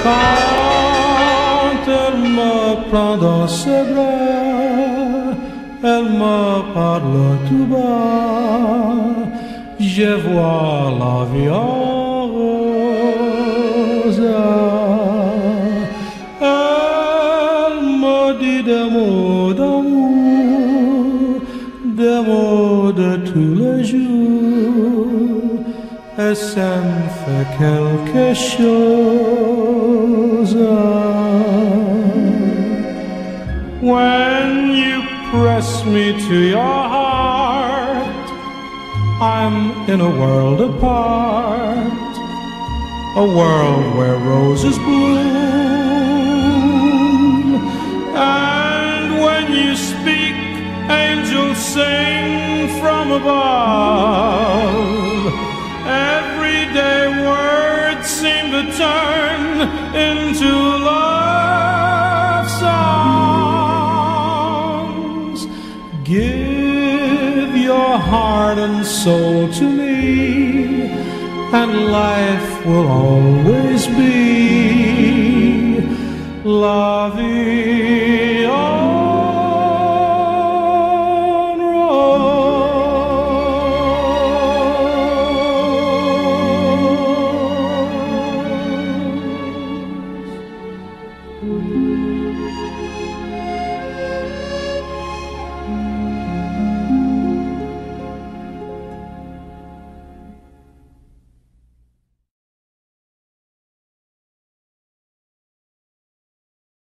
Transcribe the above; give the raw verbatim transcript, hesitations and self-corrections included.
Quand elle me prend dans ses bras, elle me parle tout bas, je vois la vie en rose. Elle me dit des mots d'amour, des mots de tous les jours, et ça me fait quelque chose. When you press me to your heart, I'm in a world apart, a world where roses bloom. And when you speak, angels sing from above. Everyday words seem to turn into love songs. Give your heart and soul to me, and life will always be loving.